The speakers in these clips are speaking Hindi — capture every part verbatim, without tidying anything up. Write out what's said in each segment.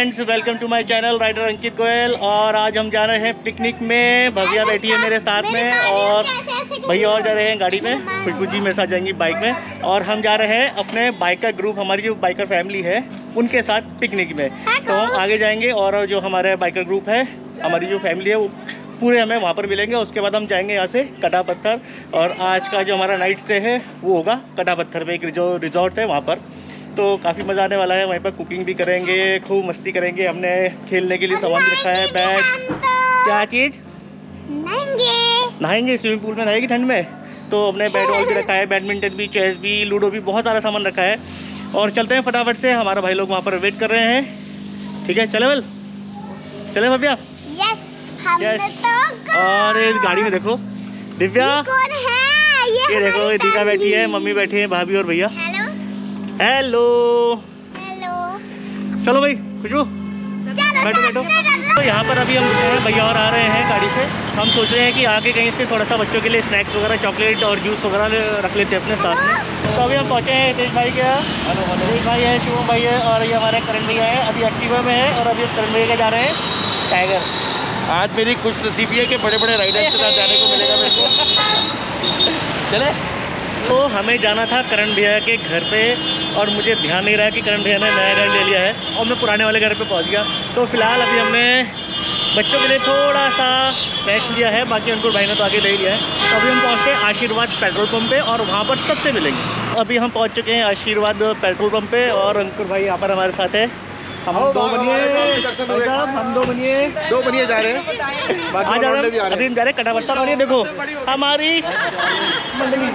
Friends, welcome to my channel rider Ankit Goyal. और आज हम जा रहे हैं पिकनिक में। भव्या बैठी है मेरे साथ में और भैया और जा रहे हैं गाड़ी में। खुशबू जी मेरे साथ जाएंगी बाइक में। और हम जा रहे हैं अपने बाइकर ग्रुप, हमारी जो बाइकर फैमिली है उनके साथ पिकनिक में। तो हम आगे जाएंगे और जो हमारे बाइकर ग्रुप है, हमारी जो फैमिली है वो पूरे हमें वहाँ पर मिलेंगे। उसके बाद हम जाएंगे यहाँ से कटा पत्थर। और आज का जो हमारा नाइट स्टे है वो होगा कटा पत्थर पे, एक जो रिजॉर्ट है वहाँ पर। तो काफ़ी मज़ा आने वाला है। वहीं पर कुकिंग भी करेंगे, खूब मस्ती करेंगे। हमने खेलने के लिए सामान भी रखा है, बैट। क्या चीज़? नहाएंगे नहाएंगे स्विमिंग पूल में नहाएगी ठंड में। तो हमने बैट बॉल भी रखा है, बैडमिंटन भी, चेस भी, लूडो भी, बहुत सारा सामान रखा है। और चलते हैं फटाफट से, हमारा भाई लोग वहाँ पर वेट कर रहे हैं। ठीक है, चले बल चले भव्या। यस, तो और इस गाड़ी में देखो दिव्या, कौन है? ये, ये देखो ये दीका बैठी है, मम्मी बैठी है, भाभी और भैया। Hello hello hello. चलो भाई खुशबू बैठो बैठो। तो यहाँ पर अभी हम रुके हैं, भैया और आ रहे हैं गाड़ी से। हम सोच रहे हैं कि आगे कहीं से थोड़ा सा बच्चों के लिए स्नैक्स वगैरह, चॉकलेट और जूस वगैरह रख लेते हैं अपने साथ में। तो अभी हम पहुँचे हैं तेज भाई के, तेज भाई है, शिवम भाई है और ये हमारे करण भैया है। अभी एक्टिवा में है और अभी हम करण भैया के जा रहे हैं टाइगर। आज मेरी कुछ नसीबी है कि बड़े बड़े राइडर्स के साथ जाने को मिलेगा मेरे को। चले। तो हमें जाना था करण भैया के घर पे और मुझे ध्यान नहीं रहा कि करण भैया ने नया घर ले लिया है और मैं पुराने वाले घर पे पहुंच गया। तो फिलहाल अभी हमने बच्चों के लिए थोड़ा सा स्नैक्स लिया है, बाकी अंकुर भाई ने तो आगे ले लिया है। तो अभी हम पहुँचते हैं आशीर्वाद पेट्रोल पंप पे और वहाँ पर सबसे मिलेंगे। अभी हम पहुँच चुके हैं आशीर्वाद पेट्रोल पंप पे और अंकुर भाई यहाँ पर हमारे साथ है। हम दो बनिए हम दो बनिए दो बनिए जा रहे हैं, आ जा रहे हैं। अभी हम जा रहे हैं कटा पत्थर। और ये देखो हमारी मंडली।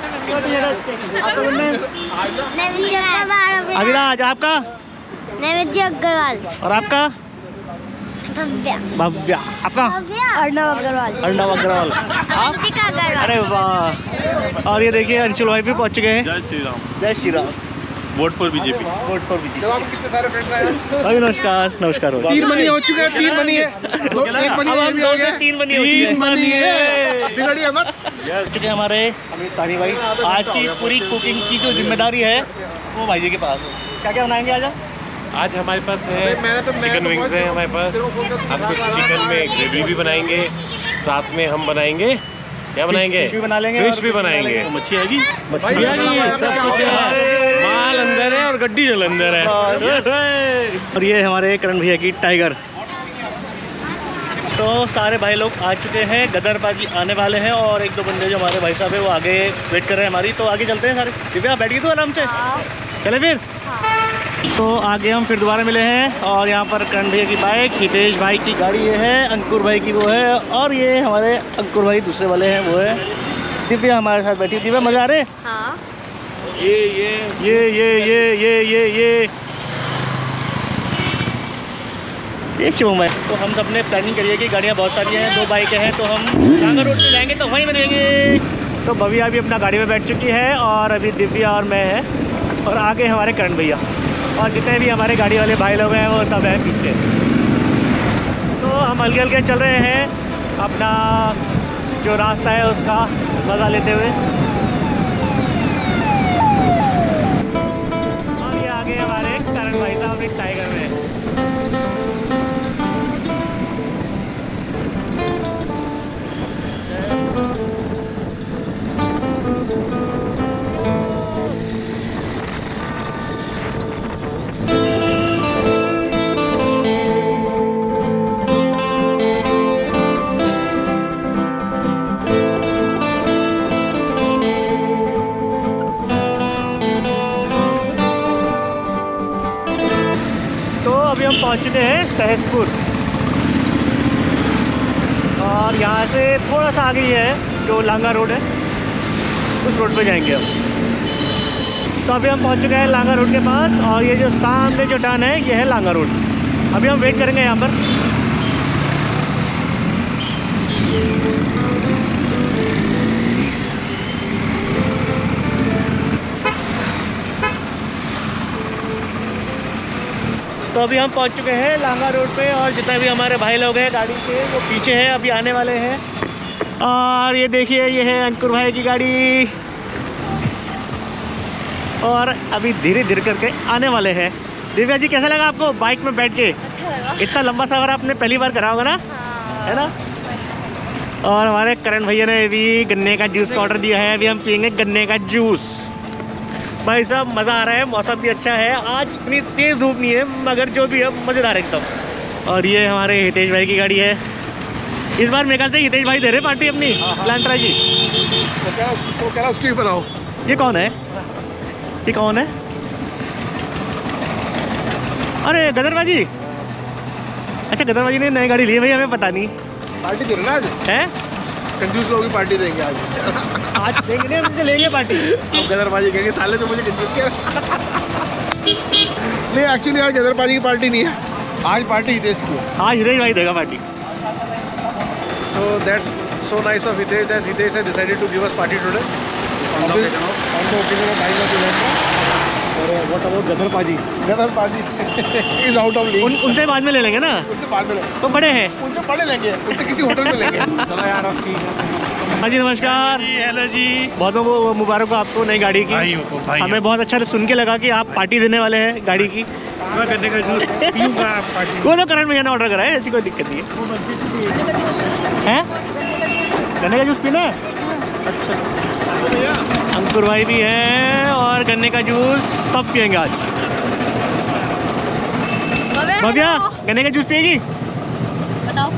अभिराज आपका, नैवेद्य अग्रवाल और आपका भव्या, भव्या आपका, अर्णव अग्रवाल, अर्णव अग्रवाल। आप? अग्रवाल। अरे वाह। और ये देखिए अंशुल भाई भी पहुंच चुके हैं। जय श्री राम। जय Shri Ram. Vote for BJP. Vote for BJP. कितने सारे फ्रेंड्स आए? भाई नमस्कार नमस्कार। तीन बनी हो चुके हैं, तीन बनी है, दो एक बनी है, भी हो गया। तीन बनी होती है। तीन बनी है, बिगड़िए मत। चुके हमारे अमित सानी भाई। आज की पूरी कुकिंग की जो जिम्मेदारी है वो भाई जी के पास है। क्या क्या बनाएंगे आज? आज हमारे पास है तो चिकन विंग्स है हमारे पास। हम कुछ चिकन में ग्रेवी भी बनाएंगे, साथ में हम बनाएंगे, क्या बनाएंगे, फिश भी बना लेंगे, फिश भी बनाएंगे। मच्छी आएगी, मच्छी आ गई है, सब कुछ है, माल अंदर है और गड्डी जल अंदर है। और ये हमारे करण भैया की टाइगर। तो सारे भाई लोग आ चुके हैं, गदर बाजी आने वाले हैं और एक दो बंदे जो हमारे भाई साहब है वो आगे वेट कर रहे हैं हमारी। तो आगे चलते हैं सारे। दिव्या बैठ गई तू आराम से? चले फिर। तो आगे हम फिर दोबारा मिले हैं और यहाँ पर करण भैया की बाइक, हितेश भाई की गाड़ी ये है, अंकुर भाई की वो है और ये हमारे अंकुर भाई दूसरे वाले हैं वो है। दिव्या हमारे साथ बैठी। दिव्या मजा आ रहे? हाँ। ये ये ये ये ये ये ये ये ये शिवम भाई। तो हम सब ने प्लानिंग करी है कि गाड़ियाँ बहुत सारी हैं, दो बाइकें हैं, तो हम लांगा रोड से जाएंगे तो वहीं मिलेंगे। तो भव्या अभी अपना गाड़ी में बैठ चुकी है और अभी दिव्या और मैं है और आगे हमारे करण भैया और जितने भी हमारे गाड़ी वाले भाई लोग हैं वो सब हैं पीछे। तो हम हल्के हल्के चल रहे हैं अपना जो रास्ता है उसका मज़ा लेते हुए। और ये आगे हमारे करण भाई साहब एक टाइगर में। अभी हम पहुंच चुके हैं सहसपुर और यहाँ से थोड़ा सा आगे ही है जो लांगा रोड है, उस रोड पे जाएंगे हम। तो अभी हम पहुंच चुके हैं लांगा रोड के पास और ये जो सामने जो टर्न है ये है लांगा रोड। अभी हम वेट करेंगे यहाँ पर। तो अभी हम पहुंच चुके हैं लांगा रोड पे और जितने भी हमारे भाई लोग हैं गाड़ी के वो पीछे हैं, अभी आने वाले हैं। और ये देखिए ये है अंकुर भाई की गाड़ी और अभी धीरे धीरे करके आने वाले हैं। दिव्या जी कैसा लगा आपको बाइक में बैठ के? अच्छा लगा। इतना लंबा सफर आपने पहली बार करा होगा ना, है ना? और हमारे करण भैया ने भी गन्ने का जूस का ऑर्डर दिया है। अभी हम पियेंगे गन्ने का जूस। भाई साहब मज़ा आ रहा है, मौसम भी अच्छा है, आज इतनी तेज़ धूप नहीं है मगर जो भी है मज़ेदार एकदम। और ये हमारे हितेश भाई की गाड़ी है। इस बार मेरे ख्याल से हितेश भाई दे रहे पार्टी अपनी प्लांट्रा जी। तो क्या तो कह रहा उसकी भी बनाओ। ये कौन है? ये कौन है? अरे गदरबाजी। अच्छा गदरबाजी ने नई गाड़ी ली है भाई, हमें पता नहीं। पार्टी दे रहे ना आज है? कंजूस लोगों की पार्टी देंगे आज। आज देंगे मुझे लेंगे पार्टी। अब गदरबाजी कहेंगे साले तो मुझे कंजूस कह नहीं, एक्चुअली आज गदरबाजी की पार्टी नहीं है, आज पार्टी हितेश की है। हाँ हितेश भाई देगा party. So that's so nice of Hitesh that Hitesh has decided to give us party today on the occasion of buying us event. और what about गदर पाजी? गदर पाजी is out of league. उन, उनसे बाद में ले लेंगे ना? उनसे बाद में लेंगे। तो बड़े हैं। उनसे बड़े लेंगे, उनसे किसी होटल में लेंगे। चलो यार आपकी। हाँ जी नमस्कार। हेलो जी। बहुत बहुत मुबारक हो आपको नई गाड़ी की। भाइयों को भाइयों। हमें बहुत अच्छा सुन के लगा कि आप पार्टी देने वाले हैं गाड़ी की। मैं गन्ने का जूस पीऊंगा पार्टी। वो तो करण भैया ने ऑर्डर करा है, ऐसी कोई दिक्कत नहीं है। हैं? गन्ने का जूस पीना है? अच्छा। अंकुर भाई भी है और गन्ने का जूस सब पियेंगे आज। भव्या गन्ने का जूस पिएगी? बताओ।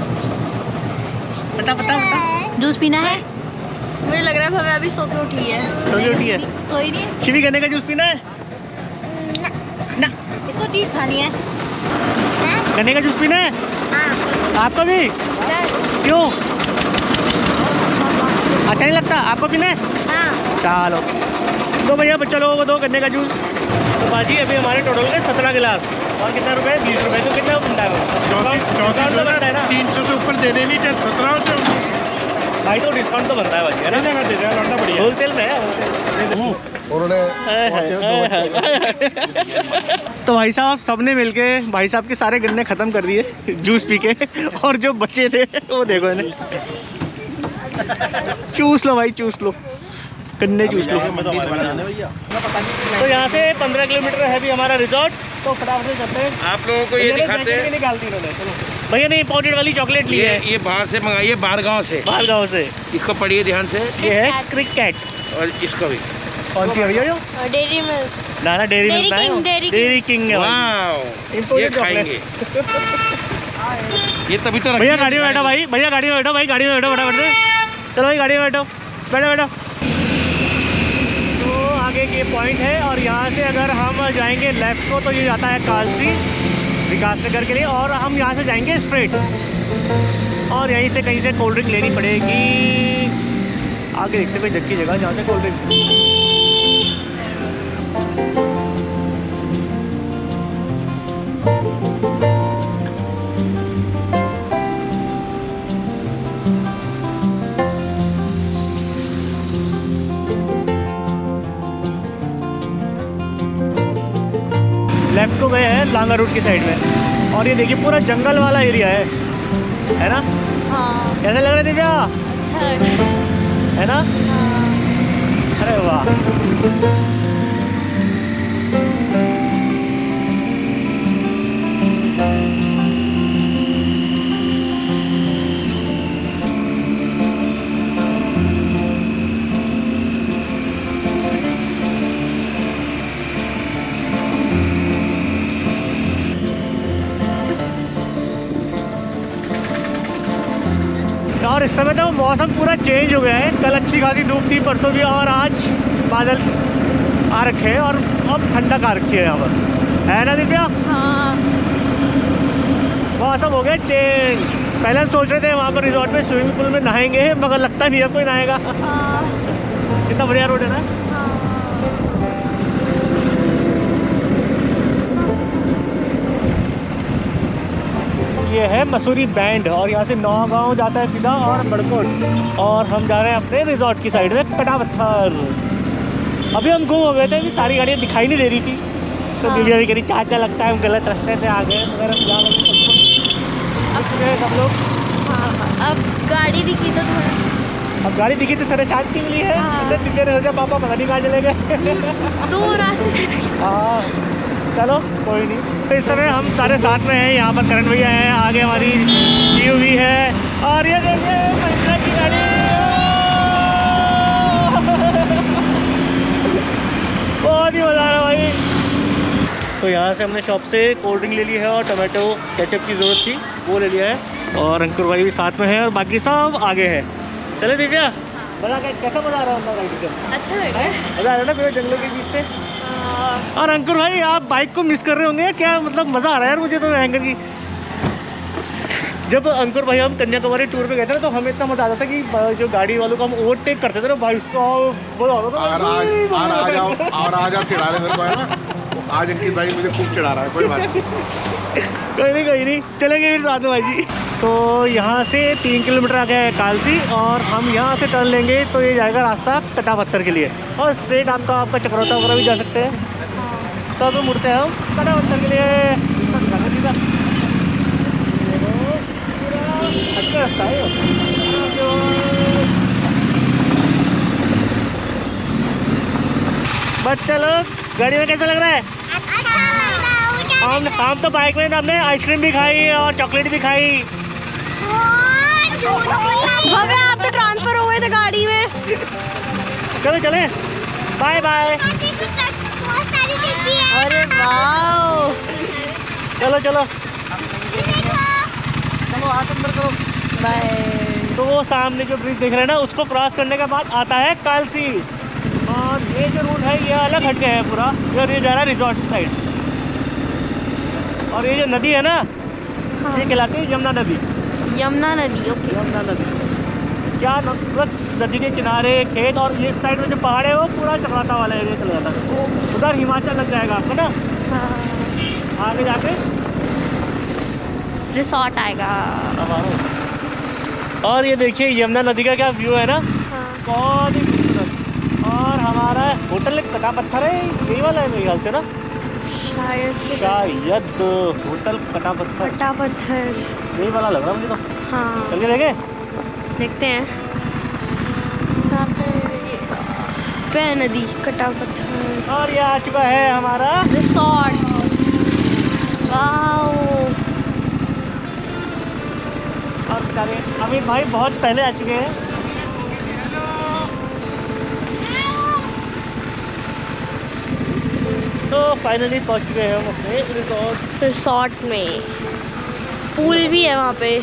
बता बता बता। जूस पीना है? मुझे लग रहा है भव्या अभी सो के उठी है। सो के उठी है? सोई नहीं है? शिवी गन्ने का जूस पीना है? ना। इसको चीज खानी है। गन्ने का जूस पीना है? हाँ। आपको भी? क्यों? अच्छा नहीं लगता आपको पीना है? हाँ। चलो दो भैया बच्चा लोगों को दो गन्ने का जूस। तो बाजी अभी हमारे टोटल के सत्रह गिलास और कितना रुपए? बीस रुपए। तो कितना बनता है? डिस्काउंट तो बनता है ना? तीन सौ से ऊपर देने नहीं चाहिए, सत्रह सौ भाई तो डिस्काउंट तो बनता है बाजी, है ना? दे दिया लौटना बढ़िया। होलसेल में है। उन्होंने तो भाई साहब सबने मिलके भाई साहब के सारे गन्ने खत्म कर दिए जूस पी के, और जो बचे थे वो देखो इन्हें। चूस लो भाई, चूस लो गन्ने, चूस लो। तो यहाँ से पंद्रह किलोमीटर है भी हमारा रिजॉर्ट। तो फटाफट से करते हैं। आप लोगों को ये दिखाते हैं। निकालती इन्होंने। चलो भैया ने पाउडर वाली चॉकलेट ली है। ये बाहर से मंगाइए, बाहर गाँव से, बाहर गाँव से। इसको पढ़िए ध्यान से। ये है क्रिकेट। और इसको भी। कौन सी है भैया? जो डेयरी मिल्क। ना ना डेयरी Dairy मिल्क है। King, Dairy King। Dairy King है भाई। वाव, ये Imported खाएंगे। ये तभी तो भैया गाड़ी में बैठो भाई, भैया गाड़ी में बैठो भाई, गाड़ी में बैठो फटाफट से। चलो भाई गाड़ी में बैठो, बैठो बैठो। तो आगे के पॉइंट है और यहाँ से अगर हम जाएंगे लेफ्ट को तो ये जाता है कालसी विकास नगर के लिए, और हम यहाँ से जाएंगे स्ट्रेट और यहीं से कहीं से कोल्ड ड्रिंक लेनी पड़ेगी। आगे देखते कोई जगह जगह जहाँ से कोल्ड ड्रिंक। लेफ्ट को गए हैं लांगा रूट की साइड में, और ये देखिए पूरा जंगल वाला एरिया है, है ना? हाँ। कैसे लग रहा है दिव्या? अच्छा लग रहा है। है ना? हाँ। अरे वाह। और इस समय तो मौसम पूरा चेंज हो गया है। कल अच्छी खासी धूप थी, परसों भी, और आज बादल आ रखे हैं और अब ठंडक आ रखी है यहाँ पर, है ना दिव्या? हाँ। मौसम हो गया चेंज। पहले हम सोच रहे थे वहाँ पर रिजॉर्ट में स्विमिंग पूल में नहाएंगे, मगर लगता नहीं है कोई नहाएगा। हाँ। कितना बढ़िया रोड है ना? ये है मसूरी बैंड और यहाँ से नौगांव जाता है सीधा और बड़कोट, और हम जा रहे हैं अपने रिजॉर्ट की साइड में कटापत्थर। अभी हम गुम हो गए थे, अभी सारी गाड़ियाँ दिखाई नहीं दे रही थी, तो हाँ। दिव्या भी कह रही चाचा लगता है हम गलत रास्ते से आ गए, मगर हम जा रहे सब लोग। हाँ। अब गाड़ी दिखी तो थोड़ा, अब गाड़ी दिखी तो थोड़ा शांति मिली है। हाँ। दिव्या ने सोचा पापा पता नहीं कहाँ चले गए। दो रास्ते। हाँ चलो कोई नहीं। तो इस समय हम सारे साथ में हैं, यहाँ पर करण भैया हैं, आगे हमारी जीव भी है और ये देखिए महिंद्रा की गाड़ी। बहुत ही मज़ा आ रहा भाई। तो यहाँ से हमने शॉप से कोल्ड ड्रिंक ले ली है और टमाटो केचप की ज़रूरत थी वो ले लिया है और अंकुर भाई भी साथ में है और बाकी सब आगे है। चले दिव्या, मज़ा कैसा मज़ा आ रहा है गाड़ी का? अच्छा है, मज़ा आ रहा है ना पूरे जंगलों के बीच से। और अंकुर भाई आप बाइक को मिस कर रहे होंगे क्या? मतलब मज़ा आ रहा है यार मुझे तो एंकर की। जब अंकुर भाई हम कन्याकुमारी टूर पे गए थे ना तो हमें इतना मज़ा आता था कि जो गाड़ी वालों को हम ओवरटेक करते थे ना भाई साहब, मज़ा आता था। और आज और आज आप और आज आप चिढ़ा रहे मेरे को है ना, आज अंकित भाई मुझे खूब चिढ़ा रहा है। कोई बात नहीं, कोई नहीं कोई नहीं, चलेंगे फिर साथ में भाई जी। तो यहाँ से तीन किलोमीटर आ गया है कालसी और हम यहाँ से टर्न लेंगे तो ये जाएगा रास्ता कटा पत्थर के लिए और स्ट्रेट आपका आपका चक्रोता वगैरह भी जा सकते हैं। तो अभी मुड़ते हैं हम कटा पत्थर के लिए। अच्छा रास्ता है। बच्चा लोग गाड़ी में कैसा लग रहा है? हम हम तो बाइक में हमने आइसक्रीम भी खाई और चॉकलेट भी खाई। भव्य आप तो ट्रांसफर हो गए थे गाड़ी में। चलो चले, बाय बाय। अरे वाह, चलो चलो चलो हाथ अंदर करो, बाय। तो वो सामने जो ब्रिज दिख रहा है ना उसको क्रॉस करने के बाद आता है कालसी और ये जो रूट है ये अलग हट गया है पूरा और ये जा रहा है रिजॉर्ट साइड। और ये जो नदी है ना हाँ। ये कहलाती है यमुना नदी। यमुना नदी, ओके। यमुना नदी क्या नदी के किनारे खेत और ये साइड में जो पहाड़ है वो पूरा चक्राता वाला एरिया चला जाता है। उधर हिमाचल लग जाएगा आपको ना। हाँ। आगे जाके रिसोर्ट आएगा। और ये देखिए यमुना नदी का क्या व्यू है ना, हाँ। बहुत ही खूबसूरत। और हमारा होटल कटा पत्थर है, यही वाला है मेरे ख्याल से ना, शायद से शायद होटल कटा पत्थर कटा पत्थर, यही वाला लग रहा है मुझे तो। हाँ चल के देखे देखते हैं। कहाँ पे ये पे नदी कटा पत्थर और ये आ चुका है हमारा रिसोर्ट। वाओ, और चले अमित भाई बहुत पहले आ चुके हैं। तो फाइनली पहुंच चुके हैं हम अपने रिसोर्ट। रिसोर्ट में पूल भी है वहाँ पे।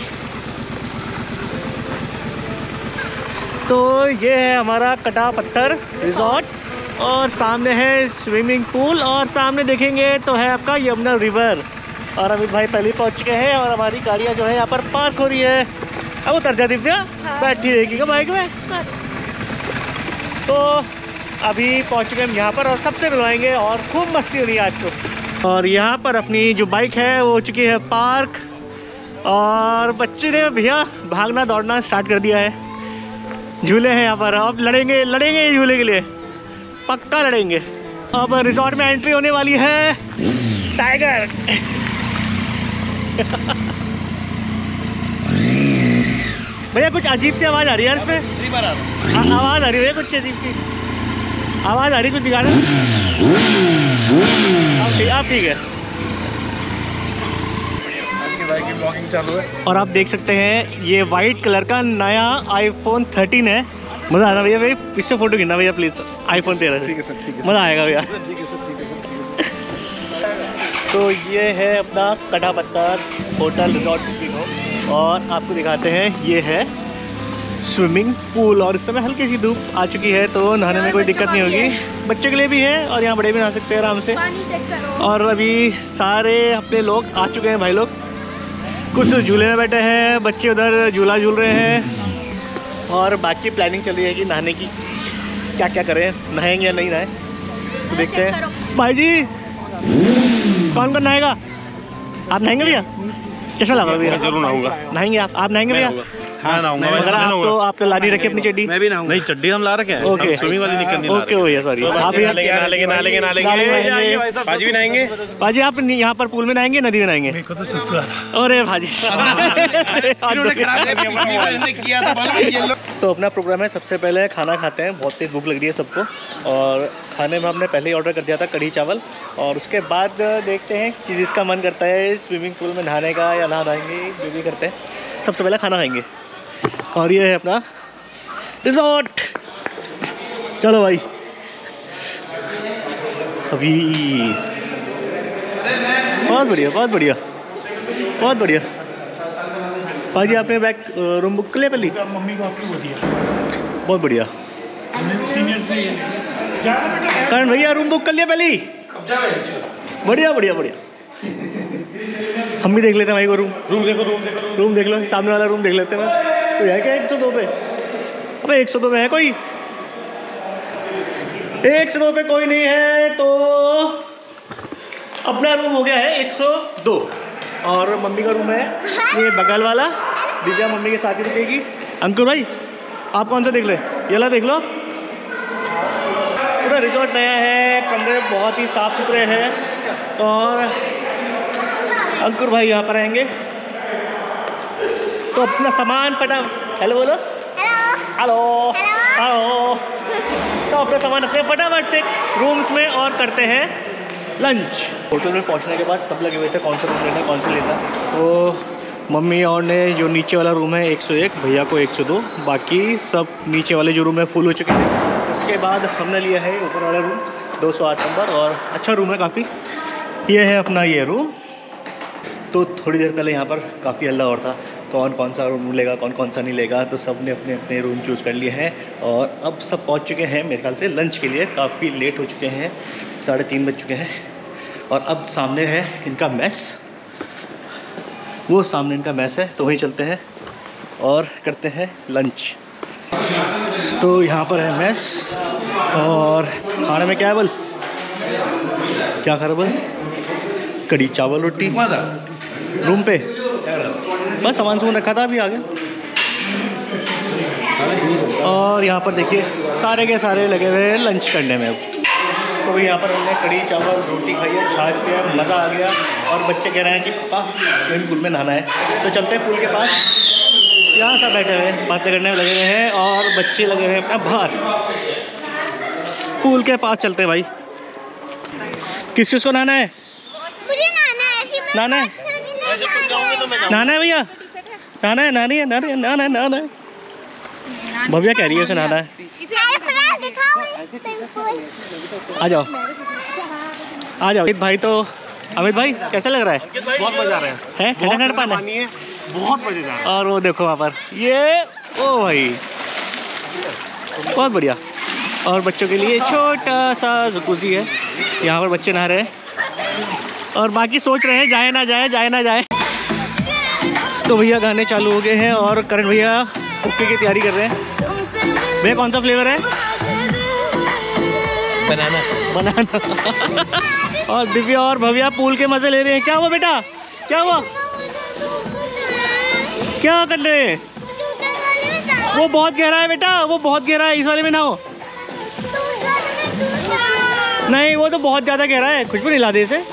तो ये है हमारा कटा पत्थर रिसोर्ट और सामने है स्विमिंग पूल और सामने देखेंगे तो है आपका यमुना रिवर। और अमित भाई पहले पहुंच चुके हैं और हमारी गाड़ियाँ जो है यहाँ पर पार्क हो रही है। अब उतर जा दिव्या, हाँ। बैठी रहेगी क्या बाइक में? तो अभी पहुंच चुके हम यहाँ पर और सबसे मिलवाएंगे और खूब मस्ती हो रही है आज तो। और यहाँ पर अपनी जो बाइक है वो हो चुकी है पार्क और बच्चे ने भैया भागना दौड़ना स्टार्ट कर दिया है। झूले हैं यहाँ पर, अब लड़ेंगे लड़ेंगे ये झूले के लिए, पक्का लड़ेंगे। अब रिजॉर्ट में एंट्री होने वाली है टाइगर। भैया कुछ अजीब सी आवाज़ आ रही है यार इसमें, आवाज़ आ रही है कुछ अजीब सी आवाज़ आ रही, कुछ दिखा रहे आप? ठीक है, भाई की ब्लॉगिंग चालू है। और आप देख सकते हैं ये वाइट कलर का नया आईफोन थर्टीन है। मज़ा आ रहा भैया, भाई इससे फोटो खींचना भैया प्लीज़, आईफोन तेरह से। ठीक है सर, ठीक है, मज़ा आएगा भैया। ठीक है सर, ठीक है सर, ठीक है। तो ये है अपना कटा पत्थर होटल रिजॉर्ट बुकिंग और आपको दिखाते हैं ये है स्विमिंग पूल। और इस समय हल्की सी धूप आ चुकी है तो नहाने में कोई दिक्कत नहीं होगी, बच्चों के लिए भी है और यहाँ बड़े भी नहा सकते हैं आराम से। पानी चेक करो। और अभी सारे अपने लोग आ चुके हैं भाई लोग, कुछ झूले में बैठे हैं, बच्चे उधर झूला झूल रहे हैं और बाकी प्लानिंग चल रही है कि नहाने की क्या क्या करें, नहाएंगे या नहीं नहाए तो देखते हैं। भाई जी कौन कौन नहाएगा? आप नहाएंगे भैया? चश्मा लगा भैया। जरूर नहाऊंगा। नहाएंगे आप? आप नहाएंगे भैया? हाँ नहाऊंगा। अगर आप तो आप तो लानी रखी अपनी चड्डी। मैं भी नहाऊंगा। नहीं चड्डी हम ला रखे हैं, ओके स्विमिंग वाली निकल नहीं ला ओके भैया सॉरी। आप नहा लेंगे नहा लेंगे नहा लेंगे नहा लेंगे। बाजी भी नहाएंगे। भाजी आप यहाँ पर पूल में नहाएंगे नदी में नहाएंगे? मेरे को तो सुसु आ रहा है। अरे भाजी इन्होंने खराब किया था। तो अपना प्रोग्राम है, सबसे पहले खाना खाते हैं, बहुत तेज़ भूख लग रही है सबको। और खाने में हमने पहले ही ऑर्डर कर दिया था कढ़ी चावल, और उसके बाद देखते हैं जिस जिसका मन करता है स्विमिंग पूल में नहाने का या नहा नहाएंगे, जो भी करते हैं। सबसे पहले खाना खाएंगे। और ये है अपना रिजॉर्ट। चलो भाई, अभी बहुत बढ़िया बहुत बढ़िया बहुत बढ़िया। भाजी आपने बैग रूम बुक कर लिया पहले? मम्मी को आपको वो दिया, बहुत बढ़िया। सीनियर्स ने करण भैया रूम बुक कर लिया पहले? बढ़िया बढ़िया बढ़िया। हम भी देख लेते हैं भाई को रूम। रूम देखो रूम देखो रूम देख लो, सामने वाला रूम देख लेते हैं बस। कोई है क्या एक सौ दो पे? अबे एक सौ दो में है कोई? एक सौ दो पे कोई नहीं है तो अपना रूम हो गया है एक सौ दो। और मम्मी का रूम है ये बगल वाला, दिव्या मम्मी के साथ ही रुकेगी। अंकुर भाई आप कौन सा देख ले? ये वाला देख लो। पूरा रिजॉर्ट नया है, कमरे बहुत ही साफ सुथरे हैं। और अंकुर भाई यहाँ पर आएंगे तो अपना सामान फटा, हेलो बोलो, हेलो हेलो, तो अपना सामान रखते हैं फटाफट से रूम्स में और करते हैं लंच। होटल में पहुंचने के बाद सब लगे हुए थे कौन सा रूम लेना कौन सा लेना। तो मम्मी और ने जो नीचे वाला रूम है एक सौ एक, भैया को एक सौ दो, बाकी सब नीचे वाले जो रूम है फुल हो चुके हैं। उसके बाद हमने लिया है ऊपर वाला रूम दो सौ आठ नंबर, और अच्छा रूम है काफ़ी। ये है अपना ये रूम। तो थोड़ी देर पहले यहाँ पर काफ़ी हल्ला और था, कौन कौन सा रूम लेगा कौन कौन सा नहीं लेगा, तो सब ने अपने अपने रूम चूज़ कर लिए हैं। और अब सब पहुँच चुके हैं मेरे ख्याल से लंच के लिए, काफ़ी लेट हो चुके हैं, साढ़े तीन बज चुके हैं। और अब सामने है इनका मैस, वो सामने इनका मैस है, तो वहीं चलते हैं और करते हैं लंच। तो यहाँ पर है मैस, और खाने में क्या है बोल, क्या खा रहे बोल? कढ़ी चावल रोटी रूम पे, बस सामान सुन रखा था अभी आगे। और यहाँ पर देखिए सारे के सारे लगे हुए हैं लंच करने में। अब तो यहाँ पर हमने कढ़ी चावल रोटी खाई है, छाछ पिया, मज़ा आ गया। और बच्चे कह रहे हैं कि पापा स्विमिंग पूल में नहाना है, तो चलते हैं पूल के पास। यहाँ सब बैठे हुए हैं बातें करने में लगे हुए हैं, और बच्चे लगे हुए हैं अपना बाहर। पूल के पास चलते हैं भाई। किस किस को नहाना है? मुझे नहाना है, ऐसी नहाना है, नहाना है भैया, नहाना है, नहानी है, नहाना है, नहाना है, नहाना है। भव्या कह रही है उसे नहाना है। आ जाओ आ जाओ। अमित भाई, तो अमित भाई कैसा लग रहा है? बहुत मजा आ रहा है, हैं ठंडा ठंडा पानी है, बहुत मजेदार। और वो देखो वहाँ पर ये, ओ भाई बहुत बढ़िया। और बच्चों के लिए छोटा सा जकूज़ी है, यहाँ पर बच्चे नहा रहे हैं। और बाकी सोच रहे हैं जाए ना जाए जाए ना जाए। तो भैया गाने चालू हो गए हैं, और करण भैया हुक्के की तैयारी कर रहे हैं। भैया कौन सा फ्लेवर है? बनाना बनाना। और दिव्या और भव्या पूल के मजे ले रहे हैं। क्या हुआ बेटा, क्या हुआ, क्या कर रहे हैं? वो बहुत गहरा है बेटा, वो बहुत गहरा है, इस वाले में ना हो। नहीं वो तो बहुत ज़्यादा गहरा है, खुशबू नहीं ला दे इसे।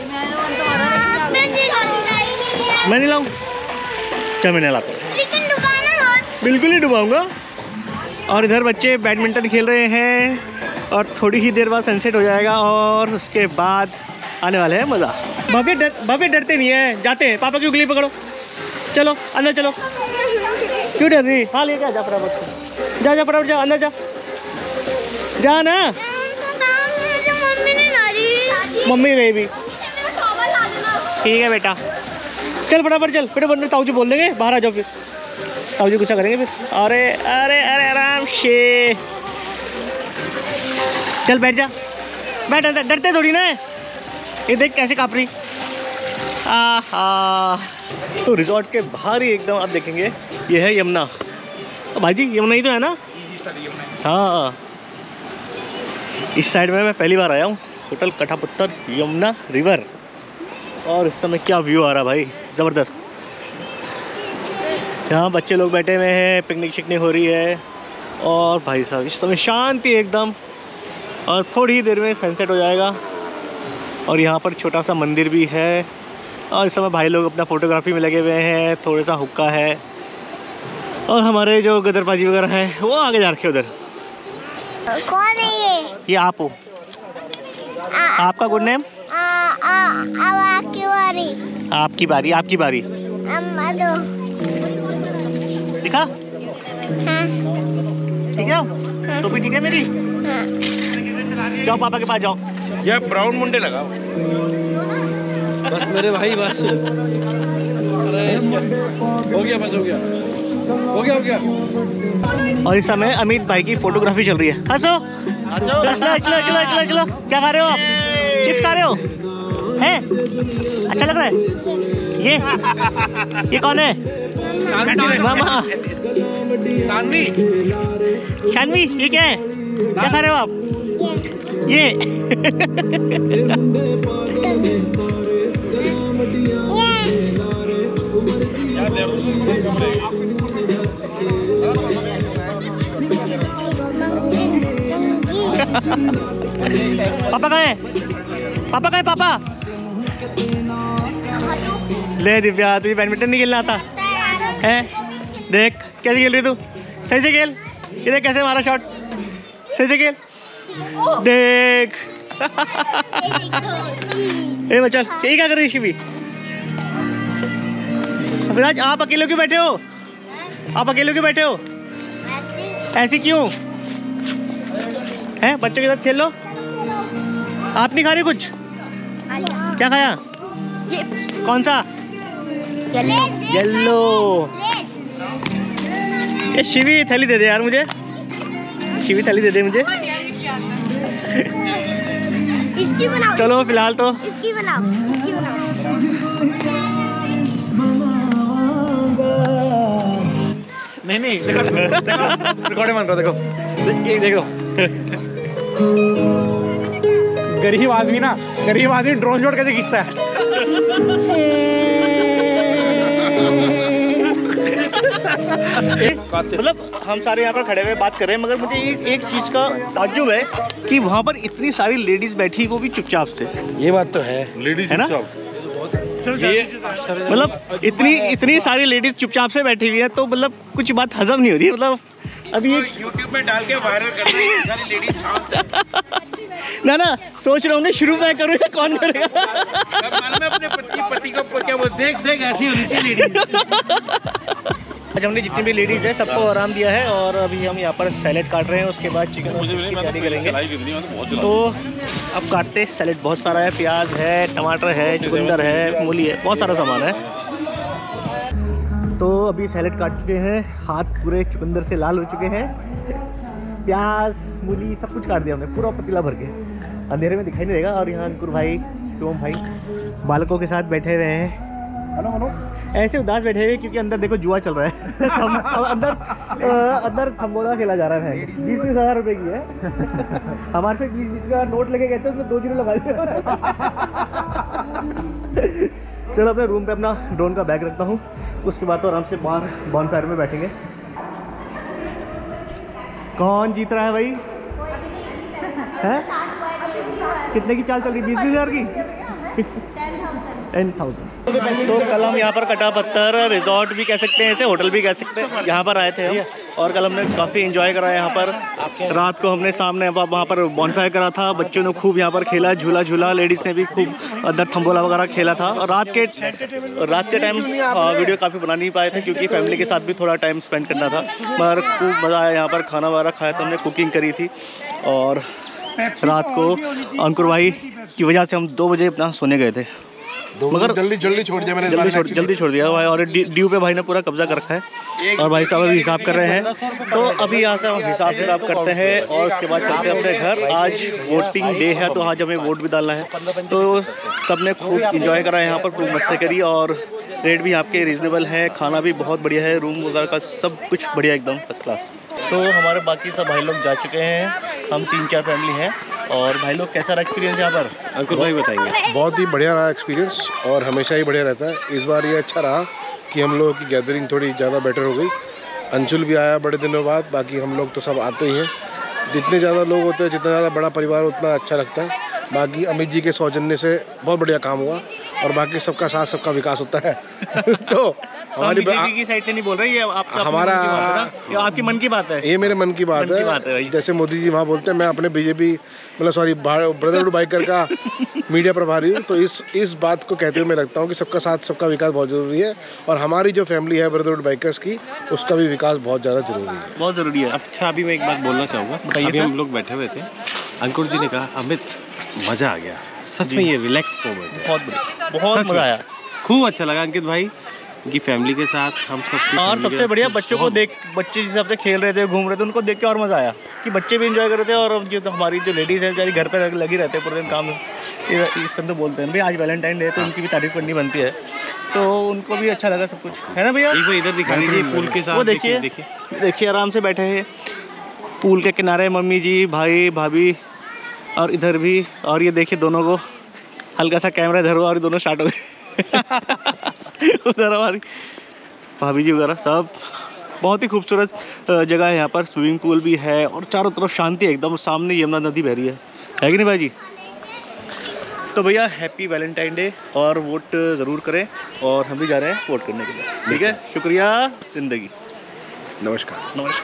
मैं नहीं लाऊं, चल मैं नहीं लाता, बिल्कुल नहीं डुबाऊंगा। और इधर बच्चे बैडमिंटन खेल रहे हैं, और थोड़ी ही देर बाद सनसेट हो जाएगा, और उसके बाद आने वाला है मज़ा। भव्य डर भव्य डरते नहीं है, जाते हैं, पापा की उंगली पकड़ो, चलो अंदर चलो। क्यों डर रही? हाँ लेके जा फटाफट, जा जा फटाफट जा, अंदर जा, जा ना। मम्मी गई भी, ठीक है बेटा, चल फटाफट चल बेटा, बंदर ताऊ जी बोल देंगे बाहर आ जाओ, फिर ताऊ जी गुस्सा करेंगे फिर। अरे अरे अरे आराम से चल बैठ जा, बैठ अंदर, डरते थोड़ी ना है। ये देख कैसे काँप रही। आहा, तो रिजॉर्ट के बाहर ही एकदम आप देखेंगे ये है यमुना। भाई जी यमुना ही तो है ना? हाँ, इस साइड में मैं पहली बार आया हूँ, होटल कठापुत्तर यमुना रिवर। और इस समय क्या व्यू आ रहा भाई, ज़बरदस्त। यहाँ बच्चे लोग बैठे हुए हैं, पिकनिक शिकनिक हो रही है, और भाई साहब इस समय शांति एकदम। और थोड़ी ही देर में सनसेट हो जाएगा। और यहाँ पर छोटा सा मंदिर भी है, और इस समय भाई लोग अपना फ़ोटोग्राफी में लगे हुए हैं, थोड़ा सा हुक्का है। और हमारे जो गदरबाजी वगैरह है वो आगे जा रखे उधर। कौन है ये? ये आप हो। आपका गुड नेम? आ, आ, अब आपकी बारी। आपकी बारी, आपकी बारी। अम्मा दो। दिखा? हाँ। ठीक है? तो भी ठीक है मेरी? हाँ। जाओ पापा के पास जाओ। ये ब्राउन मुंडे लगा। बस मेरे भाई बस। अरे हो गया, बस हो गया, हो गया, हो गया। और इस समय अमित भाई की फोटोग्राफी चल रही है। हंसो। चलो चलो चलो चलो चलो चलो। क्या खा रहे हो आप? चिप्स खा रहे हो? हैं? अच्छा लग रहा है? ये ये कौन है? मामा। सानवी। शानवी, ये क्या है? क्या खा रहे हो आप? ये पापा कहाँ है? पापा कहाँ है? पापा ले दिव्या, तुझे बैडमिंटन नहीं खेलना आता है? देख कैसे खेल रही तू। सही से खेल। ये देख कैसे मारा शॉट। सही से खेल। देख। ए बच्चा यही क्या कर रही है शिवी? अभिराज आप अकेले क्यों बैठे हो? आप अकेले क्यों बैठे हो? ऐसी क्यों हैं? बच्चों के साथ खेल लो। आप नहीं खा रहे कुछ? क्या खाया? ये कौन सा? येलो। येलो। ये शिवी थैली दे दे यार मुझे। शिवी थैली दे दे मुझे। इसकी बनाओ। चलो फिलहाल तो इसकी बनाओ। इसकी बनाओ। नहीं नहीं देखो रिकॉर्डिंग बन रहा देखो। एक देखो गरीब आदमी ना, गरीब आदमी ड्रोन शॉट कैसे खींचता है? मतलब हम सारे यहाँ पर खड़े हुए बात कर रहे हैं, मगर मुझे एक, एक चीज का ताज्जुब है कि वहाँ पर इतनी सारी लेडीज बैठी, वो भी चुपचाप से। ये बात तो है, लेडीज है ना? मतलब इतनी इतनी सारी लेडीज चुपचाप से बैठी हुई है, तो मतलब कुछ बात हजम नहीं हो रही। मतलब अभी ये यूट्यूब में डाल के वायरल कर रही है सारी लेडीज। ना ना सोच रहा हूँ शुरू मैं करूँ या कौन करेगा? मैं अपने पति पति को क्या वो देख देख ऐसी होनी चाहिए लेडीज। आज हमने जितनी भी लेडीज है सबको आराम दिया है, और अभी हम यहाँ पर सैलेड काट रहे हैं। उसके बाद चिकन की तैयारी करेंगे। तो अब काटते सैलेड बहुत सारा है, प्याज है, टमाटर है, चुकंदर है, मूली है, बहुत सारा सामान है। तो अभी सैलेड काट चुके हैं, हाथ पूरे चुकंदर से लाल हो चुके हैं। प्याज मूली सब कुछ काट दिया हमने, पूरा पतीला भर के। अंधेरे में दिखाई नहीं देगा। और यहाँ अंकुर भाई, शिवम भाई बालकों के साथ बैठे हुए हैं। Hello hello. ऐसे उदास बैठे हुए क्योंकि अंदर देखो जुआ चल रहा है। हम, हम अंदर आ, अंदर थम्बोला खेला जा रहा है। बीस बीस हजार रुपए की है। हमारे से बीस बीस का नोट लेके गए थे, उसमें दो जीरो लगा दिए। चलो अपने रूम पे अपना ड्रोन का बैग रखता हूँ, उसके बाद तो आराम से बाहर बॉनफायर में बैठेंगे। कौन जीत रहा है भाई? है कितने की चाल चल रही? बीस बीस हजार की। Ten thousand. तो कल हम यहाँ पर कटा पत्थर रिजॉर्ट भी कह सकते हैं, ऐसे होटल भी कह सकते हैं, यहाँ पर आए थे हम। और कल हमने काफ़ी एंजॉय करा यहाँ पर। रात को हमने सामने वहाँ पर बॉनफायर करा था। बच्चों ने खूब यहाँ पर खेला, झूला झूला। लेडीज़ ने भी खूब अंदर थम्बोला वगैरह खेला था। और रात के रात के टाइम वीडियो काफ़ी बना नहीं पाए थे क्योंकि फैमिली के साथ भी थोड़ा टाइम स्पेंड करना था। मगर खूब मज़ा आया यहाँ पर। खाना वगैरह खाया था हमने, कुकिंग करी थी। और रात को अंकुर भाई की वजह से हम दो बजे अपना सोने गए थे, मगर जल्दी जल्दी छोड़ दिया मैंने। जल्दी छोड़ जल्दी छोड़ दिया भाई। और ड्यू पे भाई ने पूरा कब्जा कर रखा है। और भाई साहब अभी हिसाब कर रहे हैं। तो अभी यहाँ से हम हिसाब किताब करते हैं और उसके बाद चलते हैं अपने घर। आज वोटिंग डे है, तो आज हमें वोट भी डालना है। तो सबने खूब इंजॉय करा है यहाँ पर, खूब मस्ती करी। और रेट भी आपके रीजनेबल है, खाना भी बहुत बढ़िया है, रूम वगैरह का सब कुछ बढ़िया एकदम फर्स्ट क्लास। तो हमारे बाकी सब भाई लोग जा चुके हैं, हम तीन चार फैमिली हैं। और भाई लोग कैसा रहा एक्सपीरियंस यहाँ पर? अंकुर भाई बताएंगे। बहुत ही बढ़िया रहा एक्सपीरियंस, और हमेशा ही बढ़िया रहता है। इस बार ये अच्छा रहा कि हम लोगों की गैदरिंग थोड़ी ज़्यादा बेटर हो गई। अंशुल भी आया बड़े दिनों बाद, बाकी हम लोग तो सब आते ही हैं। जितने ज़्यादा लोग होते हैं, जितना ज़्यादा बड़ा परिवार, उतना अच्छा लगता है। बाकी अमित जी के सौजन्य से बहुत बढ़िया काम हुआ और बाकी सबका साथ सबका विकास होता है। तो हमारी बीजेपी की साइड से नहीं बोल रहे, ये आपका हमारा ये आपकी मन की बात है, ये मेरे मन की बात मन की है, बात है भाई। जैसे मोदी जी वहाँ बोलते हैं, मैं अपने बीजेपी मतलब सॉरी ब्रदरहुड बाइकर का मीडिया प्रभारी हूँ। तो इस इस बात को कहते हुए मैं लगता हूँ कि सबका साथ सबका विकास बहुत ज़रूरी है और हमारी जो फैमिली है ब्रदरहुड बाइकर्स की, उसका भी विकास बहुत ज़्यादा ज़रूरी है, बहुत ज़रूरी है। अच्छा, अभी मैं एक बात बोलना चाहूँगा। अभी हम लोग बैठे हुए थे, अंकुर जी ने कहा अमित मज़ा आ गया, सच में ये रिलैक्स मोमेंट है, बहुत बढ़िया, बहुत मज़ा आया, खूब अच्छा लगा अंकित भाई की फैमिली के साथ हम सब। और सबसे बढ़िया बच्चों को देख, बच्चे जिस हिसाब से खेल रहे थे, घूम रहे थे, उनको देख के और मज़ा आया कि बच्चे भी एंजॉय कर रहे थे और जो तो हमारी जो लेडीज़ हैं बेचारी घर पे लगी रहते हैं पूरे दिन काम, इस सब तो बोलते हैं भाई आज वैलेंटाइन डे तो उनकी भी तारीफ करनी बनती है, तो उनको भी अच्छा लगा सब कुछ, है ना भैया? एक बार इधर दिखा दीजिए पूल के साथ, वो देखिए देखिए देखिए आराम से बैठे हैं पूल के किनारे, मम्मी जी, भाई, भाभी और इधर भी, और ये देखिए दोनों को हल्का सा कैमरा इधर हुआ और दोनों स्टार्ट हो गए उधर हमारी भाभी जी वगैरह सब। बहुत ही खूबसूरत जगह है यहाँ पर, स्विमिंग पूल भी है और चारों तरफ शांति है एकदम, सामने यमुना नदी बह रही है, है कि नहीं भाई जी? तो भैया हैप्पी वैलेंटाइन डे और वोट ज़रूर करें और हम भी जा रहे हैं वोट करने के लिए, ठीक है? शुक्रिया, ज़िंदगी। नमस्कार। नमस्कार।